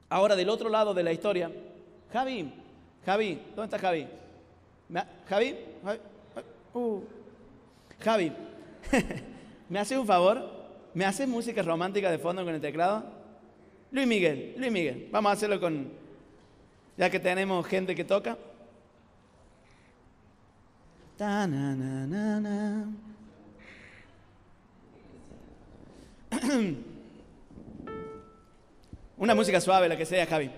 Ahora, del otro lado de la historia, Javi, ¿dónde está Javi? Javi, Javi, ¿me haces un favor? ¿Me haces música romántica de fondo con el teclado? Luis Miguel, vamos a hacerlo con, ya que tenemos gente que toca. Ta, na, na, na, na. Una música suave, la que sea, Javi.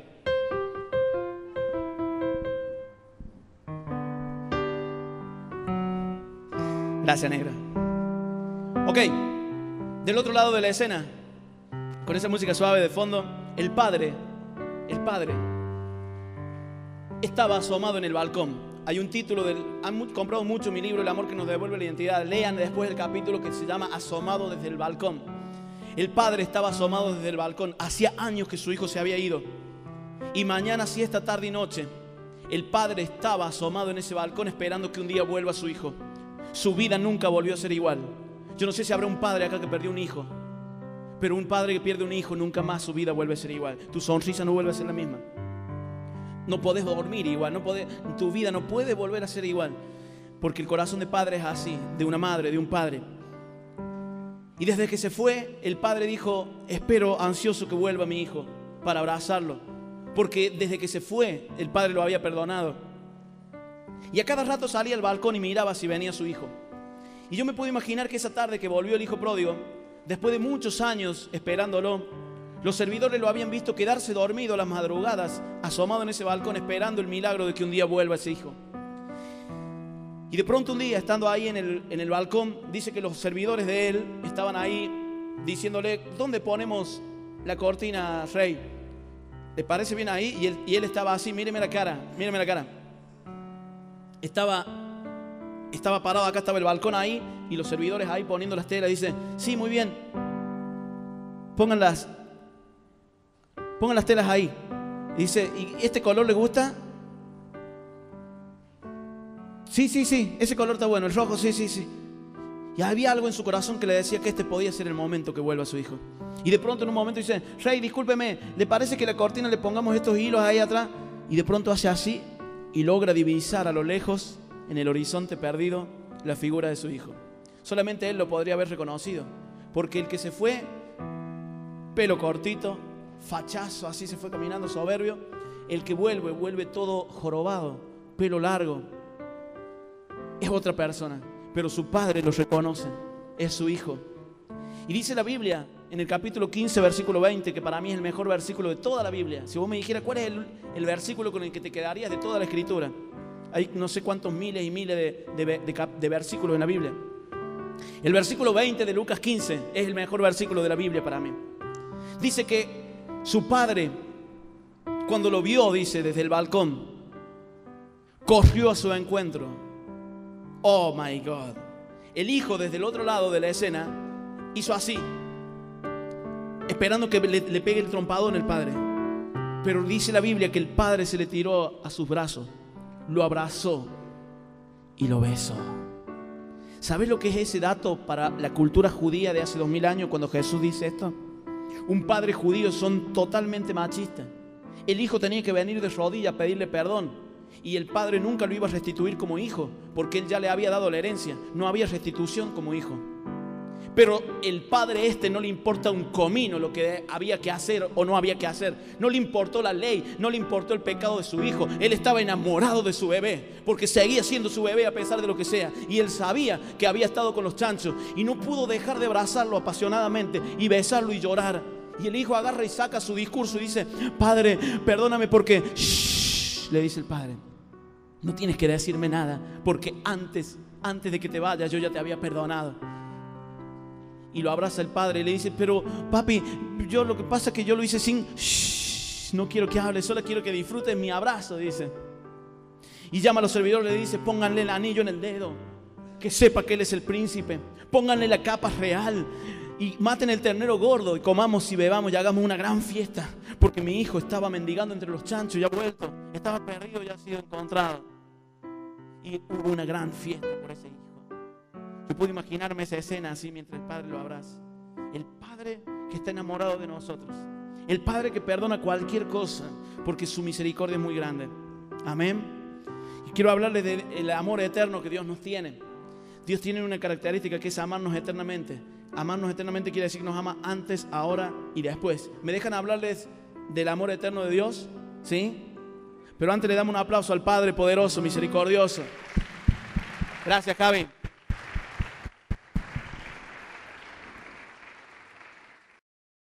Gracias, negra. Ok, del otro lado de la escena, con esa música suave de fondo, el padre estaba asomado en el balcón. Hay un título han comprado mucho mi libro, El amor que nos devuelve la identidad. Lean después el capítulo que se llama Asomado desde el balcón. El padre estaba asomado desde el balcón. Hacía años que su hijo se había ido. Y mañana, siesta, tarde y noche, el padre estaba asomado en ese balcón esperando que un día vuelva su hijo. Su vida nunca volvió a ser igual. Yo no sé si habrá un padre acá que perdió un hijo, pero un padre que pierde un hijo nunca más su vida vuelve a ser igual. Tu sonrisa no vuelve a ser la misma. No podés dormir igual, tu vida no puede volver a ser igual. Porque el corazón de padre es así, de una madre, de un padre. Y desde que se fue, el padre dijo: espero ansioso que vuelva mi hijo para abrazarlo. Porque desde que se fue, el padre lo había perdonado. Y a cada rato salía al balcón y miraba si venía su hijo. Y yo me puedo imaginar que esa tarde que volvió el hijo pródigo, después de muchos años esperándolo, los servidores lo habían visto quedarse dormido a las madrugadas, asomado en ese balcón, esperando el milagro de que un día vuelva ese hijo. Y de pronto un día, estando ahí en el balcón, dice que los servidores de él estaban ahí diciéndole: ¿dónde ponemos la cortina, rey? ¿Le parece bien ahí? Y él estaba así, míreme la cara. Estaba parado acá, estaba el balcón ahí, y los servidores ahí poniendo las telas. Dice: sí, muy bien, pongan las telas ahí. Dice: ¿y este color le gusta? Sí, ese color está bueno, el rojo, sí. Y había algo en su corazón que le decía que este podía ser el momento que vuelva su hijo. Y de pronto en un momento dice: rey, discúlpeme, ¿le parece que la cortina le pongamos estos hilos ahí atrás? Y de pronto hace así y logra divisar a lo lejos, en el horizonte perdido, la figura de su hijo. Solamente él lo podría haber reconocido, porque el que se fue, pelo cortito, fachazo, así se fue caminando soberbio. El que vuelve todo jorobado, pelo largo, es otra persona, pero su padre lo reconoce, es su hijo. Y dice la Biblia en el capítulo 15, versículo 20, que para mí es el mejor versículo de toda la Biblia. Si vos me dijeras cuál es el versículo con el que te quedarías de toda la Escritura, hay no sé cuántos miles y miles de versículos en la Biblia. El versículo 20 de Lucas 15 es el mejor versículo de la Biblia para mí. Dice que su padre, cuando lo vio, dice, desde el balcón, corrió a su encuentro. Oh my God. El hijo, desde el otro lado de la escena, hizo así, esperando que le pegue el trompadón el padre. Pero dice la Biblia que el padre se le tiró a sus brazos, lo abrazó y lo besó. ¿Sabes lo que es ese dato para la cultura judía de hace 2000 años cuando Jesús dice esto? Un padre judío son totalmente machistas. El hijo tenía que venir de rodillas a pedirle perdón, y el padre nunca lo iba a restituir como hijo, porque él ya le había dado la herencia. No había restitución como hijo. Pero el padre no le importa un comino lo que había que hacer o no había que hacer. No le importó la ley, no le importó el pecado de su hijo. Él estaba enamorado de su bebé, porque seguía siendo su bebé a pesar de lo que sea. Y él sabía que había estado con los chanchos y no pudo dejar de abrazarlo apasionadamente y besarlo y llorar. Y el hijo agarra y saca su discurso y dice: padre, perdóname porque... Shh, le dice el padre, no tienes que decirme nada, porque antes de que te vayas yo ya te había perdonado. Y lo abraza el padre y le dice: pero papi, lo que pasa es que yo lo hice sin... Shh, no quiero que hable, solo quiero que disfrutes mi abrazo, dice. Y llama a los servidores y le dice: pónganle el anillo en el dedo, que sepa que él es el príncipe. Pónganle la capa real y maten el ternero gordo y comamos y bebamos y hagamos una gran fiesta, porque mi hijo estaba mendigando entre los chanchos y ha vuelto, estaba perdido y ha sido encontrado. Y hubo una gran fiesta por ese hijo. Yo puedo imaginarme esa escena así mientras el padre lo abraza. El padre que está enamorado de nosotros. El Padre que perdona cualquier cosa, porque su misericordia es muy grande. Amén. Y quiero hablarles del amor eterno que Dios nos tiene. Dios tiene una característica que es amarnos eternamente. Amarnos eternamente quiere decir que nos ama antes, ahora y después. ¿Me dejan hablarles del amor eterno de Dios? ¿Sí? Pero antes le damos un aplauso al Padre poderoso, misericordioso. Gracias, Javi.